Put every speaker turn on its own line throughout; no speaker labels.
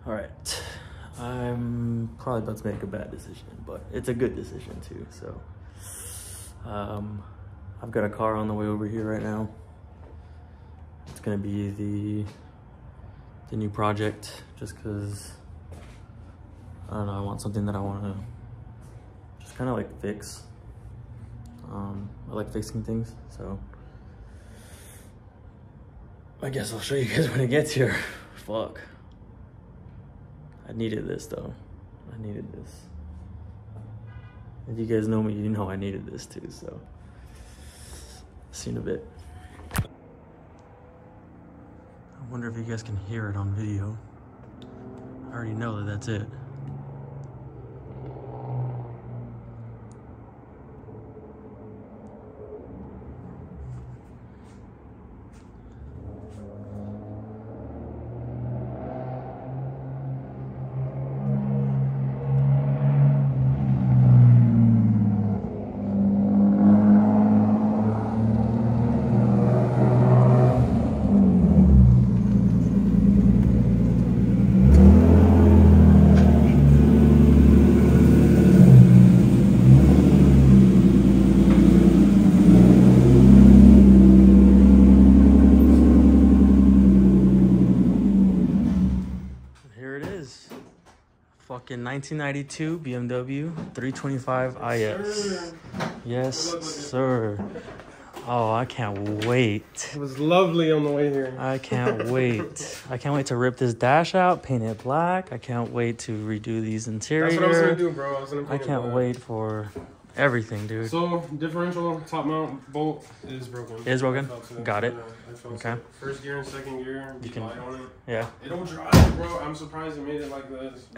All right. I'm probably about to make a bad decision, but it's a good decision too. So, I've got a car on the way over here right now. It's gonna be the new project, just because I don't know. I want something that I want to just kind of like fix. I like fixing things, so I guess I'll show you guys when it gets here. Fuck. I needed this though. I needed this. If you guys know me, you know I needed this too, so. See you in a bit. I wonder if you guys can hear it on video. I already know that that's it. Fucking 1992 BMW 325 IS. Yes, sir. Oh, I can't wait.
It was lovely on the way here.
I can't wait. I can't wait to rip this dash out, paint it black. I can't wait to redo these interiors.
That's what I was gonna do, bro. I was gonna paint
I can't
it black.
wait for everything, dude.
So, differential top mount bolt is broken.
It is broken? Got it. Okay.
First gear and second gear, you can light on it.
Yeah.
It don't drive, bro. I'm surprised it made it like this.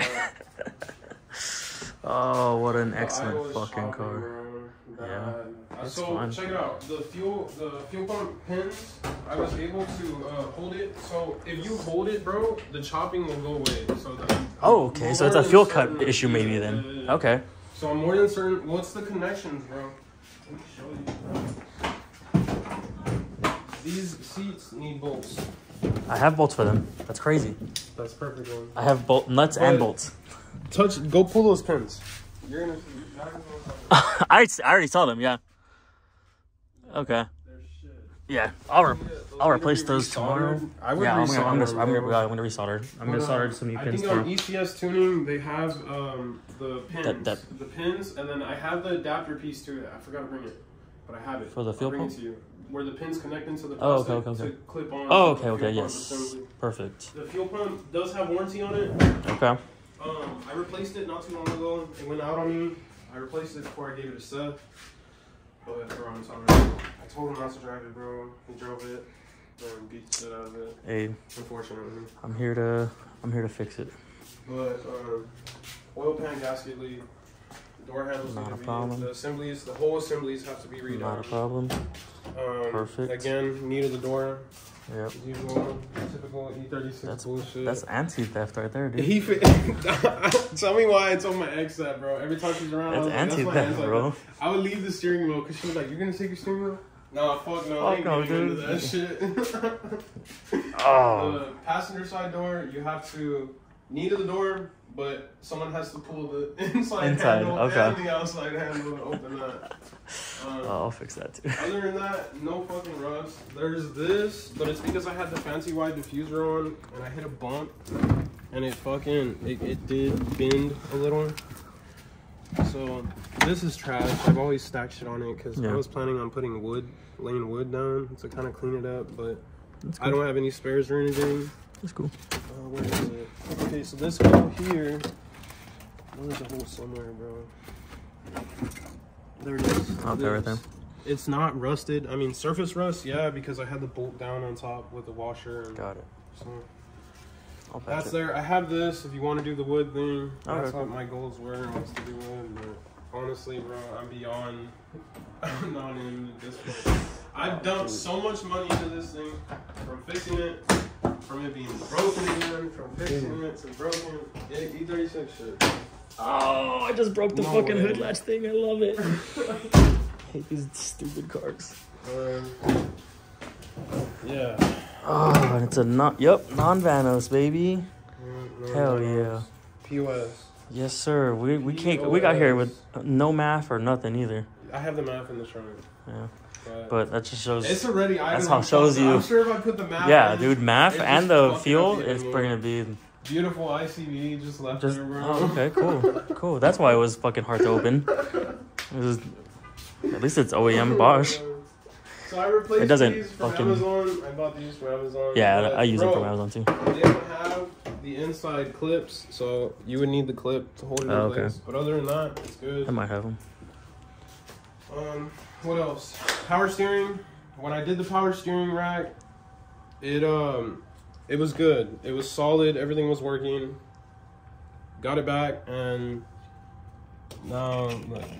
Oh, what an excellent fucking car.
Bro.
Yeah.
So
fun.
check it out. The fuel pump pins, I was able to hold it. So if you hold it, bro, the chopping will go away. So
oh, okay. So it's a fuel cut issue maybe then. Okay.
So I'm more than certain. What's the connections, bro? Let me show you. These seats need bolts.
I have bolts for them. That's crazy.
That's perfect, one.
I have nuts and bolts.
Go pull those pins. You're gonna.
I already saw them. Yeah. Okay. Yeah, I'll replace those tomorrow.
I would
I'm
resolder
gonna
them,
resolder. I'm gonna solder some new pins
I think on ECS tuning they have the pins, the pins, and then I have the adapter piece to it. I forgot to bring it, but I have it.
For the fuel pump?
I'll bring it to you. Where the pins connect into the
plastic
to clip on.
Oh, okay, yes. Perfect.
The fuel pump does have warranty on it.
Okay.
I replaced it not too long ago. It went out on me. I replaced it before I gave it to Seth. But bro, I'm sorry. I told him not to drive it, bro. He drove it and beat the shit out of it.
Hey,
unfortunately.
I'm here to fix it.
But oil pan gasket leak. Door handles
Not
need
a
to
problem.
be, the whole assemblies have to be redone.
Not a problem. Perfect.
Again, knee to the door.
Yep.
Usual, typical E36 bullshit.
That's anti-theft right there, dude.
Tell me why I told my ex that, bro. Every time she's around,
That's anti-theft, bro.
Like, I would leave the steering wheel because she was like, "You're gonna take your steering wheel?" No, fuck no. I ain't getting into that shit.
Oh.
The passenger side door, you have to knee to the door, but someone has to pull the inside handle and the outside handle to open that.
I'll fix that too.
Other than that, no fucking rust. There's this, but it's because I had the fancy wide diffuser on and I hit a bump and it did bend a little. So this is trash. I've always stacked shit on it because I was planning on putting laying wood down to kind of clean it up, but I don't have any spares or anything.
That's cool.
Where is it? Okay, so this hole here. There's a hole somewhere, bro. There it is.
Okay, right there.
It's not rusted. I mean, surface rust, yeah, because I had the bolt down on top with the washer. And
got it.
So that's there. I have this. If you want to do the wood thing, that's what my goals were. Was to do wood, but honestly, bro, I'm beyond. I'm not in this point. I've dumped so much money into this thing, from fixing it, from it being broken again, from fixing it to broken. E36 shit.
Oh, I just broke the fucking hood latch thing. I love it. I hate these stupid cars.
Yeah.
Oh, and it's a non-Vanos, baby.
No
Hell
rubs.
yeah.
POS.
Yes, sir. We got here with no math or nothing either.
I have the math in the trunk.
Yeah. But that just shows.
It's already.
That's how it shows you.
I'm sure if I put the math.
Yeah,
in,
dude, math
it's
and
just
the
fucking
fuel,
up the
it's
angle.
going to be
Beautiful ICV just left
just.
there, bro.
Oh, okay, cool. That's why it was fucking hard to open. It was, at least it's OEM Bosch.
So I replaced
It doesn't
these from
fucking-
Amazon. I bought these from Amazon.
Yeah,
but,
I use them
bro,
from Amazon too.
They don't have the inside clips, so you would need the clip to hold it in
Okay.
place. But other than that, it's good.
I might have them.
What else? Power steering. When I did the power steering rack, it was good. It was solid. Everything was working. Got it back, and now,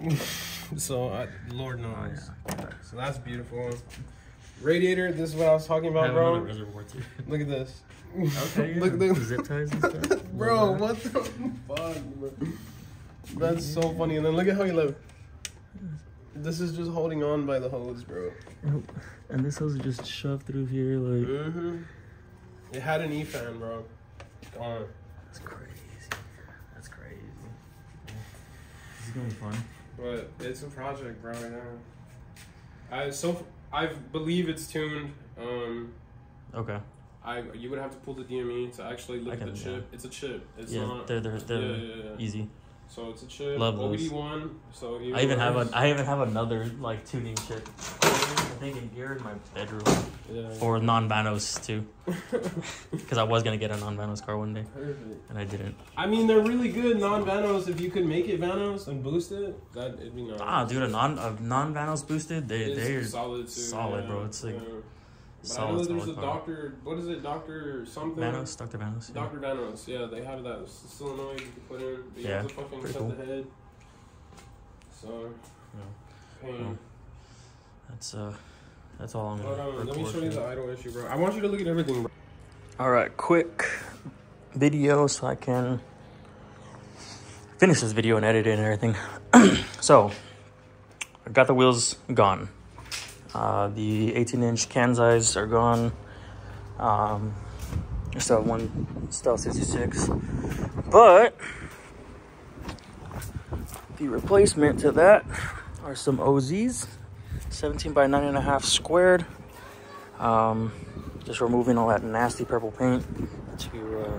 Lord knows. So that's beautiful. Radiator. This is what I was talking about, bro. Look at this.
Okay, yeah.
Look.
Zip ties and stuff.
Bro, what the fuck, bro? That's so funny. And then look at how he left. This is just holding on by the hose, bro.
And this hose is just shoved through here, like.
Mm-hmm. It had an E-fan, bro. Gone.
That's crazy. That's crazy. This is gonna be fun.
But it's a project, bro. Yeah. I believe it's tuned.
Okay.
You would have to pull the DME to actually look at the chip.
Yeah.
It's a chip. It's
Yeah,
not.
they're
Yeah.
easy.
So it's a chip.
Love those.
OBD1. So
I even have another like tuning chip. I think in here in my bedroom for non-Vanos too, because I was gonna get a non-Vanos car one day.
Perfect.
And I didn't.
I mean, they're really good non-Vanos. If you could make it Vanos and boost it, it'd be nice.
Ah, dude, a non-Vanos boosted, they're
solid too.
solid, bro. It's like
But I know there's a
car.
doctor. What is it, Doctor something?
Vanos, Dr. Vanos. Yeah.
Dr. Vanos. Yeah, they have that solenoid you can put in. But you
Yeah,
have to fucking
pretty
set
cool.
the head. So. Pain.
That's all I'm gonna
Let me
record
show you
here.
the idle issue, bro. I want you to look at everything, bro.
All right, quick video so I can finish this video and edit it and everything. So, I got the wheels gone. The 18-inch Kansais are gone. I still have one Style 66, but the replacement to that are some OZs, 17 by 9.5 squared. Just removing all that nasty purple paint to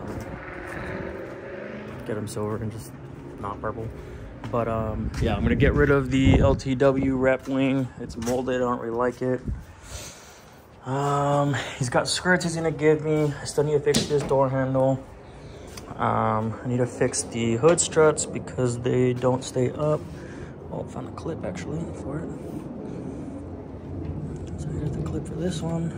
get them silver and just not purple. But yeah, I'm gonna get rid of the LTW rep wing. It's molded, I don't really like it. He's got skirts he's gonna give me. I still need to fix this door handle. I need to fix the hood struts because they don't stay up. Oh, I found a clip actually for it. So here's the clip for this one.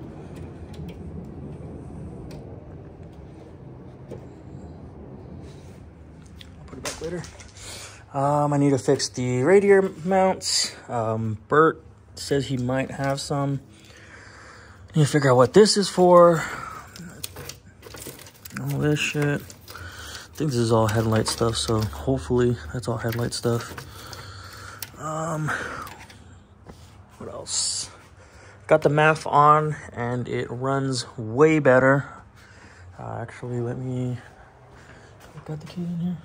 I'll put it back later. I need to fix the radiator mounts. Bert says he might have some. I need to figure out what this is for. All this shit. I think this is all headlight stuff, so hopefully that's all headlight stuff. What else? Got the MAF on and it runs way better. Actually, let me... Got the key in here?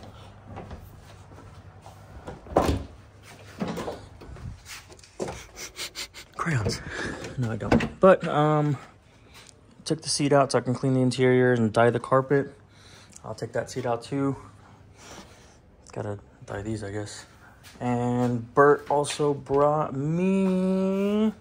Crayons. No, I don't. But, took the seat out so I can clean the interior and dye the carpet. I'll take that seat out too. Gotta dye these, I guess. And Bert also brought me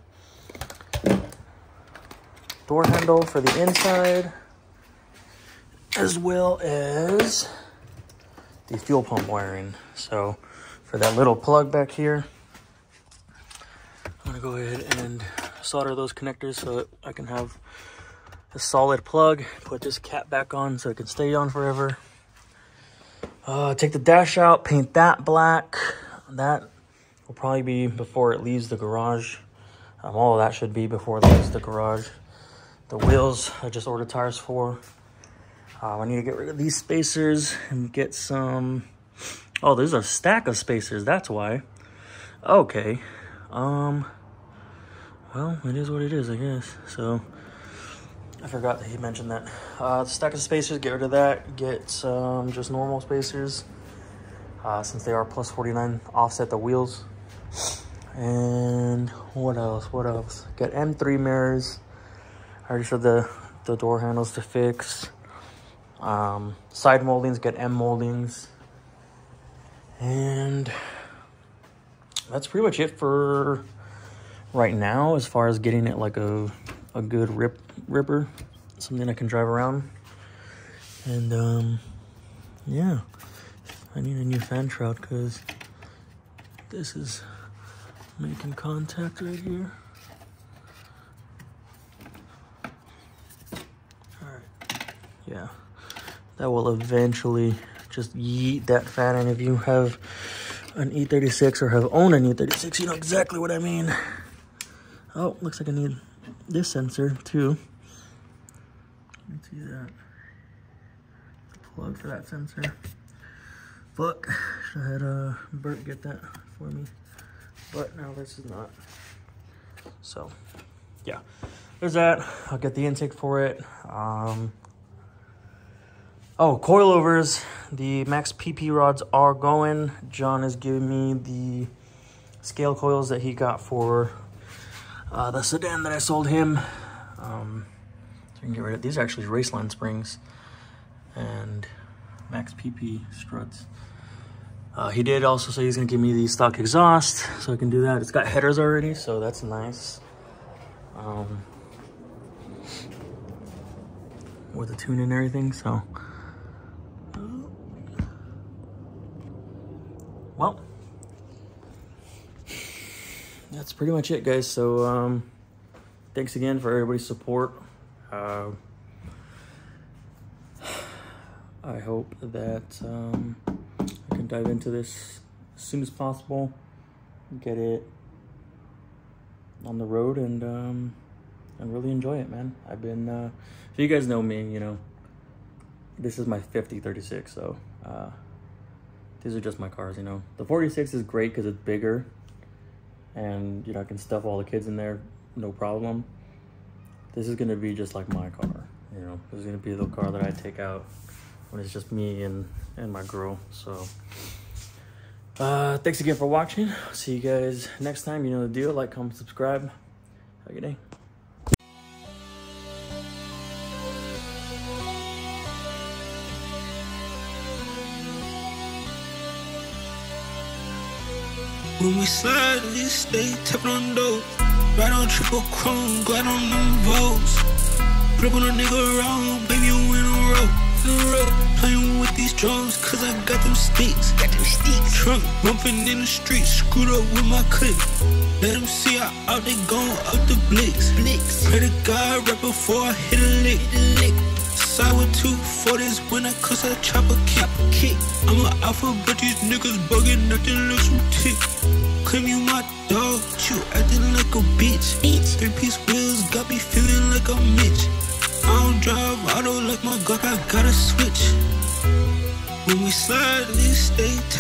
door handle for the inside, as well as the fuel pump wiring. So for that little plug back here, I'm gonna go ahead and solder those connectors so that I can have a solid plug. Put this cap back on so it can stay on forever. Take the dash out, paint that black. That will probably be before it leaves the garage. All of that should be before it leaves the garage. The wheels, I just ordered tires for. I need to get rid of these spacers and get some... Oh, there's a stack of spacers, that's why. Okay. Well, it is what it is, I guess. So, I forgot that he mentioned that. The stack of spacers, get rid of that. Get some just normal spacers. Since they are plus 49, offset the wheels. And what else? What else? Get M3 mirrors. I already said the door handles to fix. Side moldings, get M moldings. And that's pretty much it for right now as far as getting it like a good ripper, something I can drive around. And yeah, I need a new fan shroud because this is making contact right here. All right, yeah, that will eventually just yeet that fan. And if you have an E36 or have owned an E36, you know exactly what I mean. Oh, looks like I need this sensor too. Let's see that. The plug for that sensor. Fuck, should have had Bert get that for me. But now this is not. So, yeah. There's that. I'll get the intake for it. Oh, coilovers. The Max PP rods are going. John is giving me the scale coils that he got for the sedan that I sold him. So you can get rid of these. Are actually Raceline springs and Max PP struts. He did also say he's gonna give me the stock exhaust, so I can do that. It's got headers already, so that's nice. With the tune and everything, so. Well, that's pretty much it, guys. So, thanks again for everybody's support. I hope that I can dive into this as soon as possible, get it on the road, and really enjoy it, man. I've been, if you guys know me, you know, this is my 5036, so these are just my cars, you know. The 46 is great because it's bigger, and, you know, I can stuff all the kids in there, no problem. This is gonna be just like my car, you know. This is gonna be the car that I take out when it's just me and my girl. So thanks again for watching. See you guys next time. You know the deal. Like, comment, subscribe. Have a good day.
When we slide, we stay tapping on doors. Ride on triple chrome, glide on them Vogues. Flip on a nigga around, baby, you in a row. Playing with these drums, cause I got them sticks. Trunk bumping in the street, screwed up with my clip. Let them see how out they going out the blicks. Pray to God right before I hit a lick. Side with 240s when I cuss I chop a kick. I'm an alpha, but these niggas bugging, nothing looks some tick. Claim you my dog, but you acting like a bitch. 3-piece wheels got me feeling like a Mitch. I don't drive auto like my Glock, I gotta switch. When we slide, we stay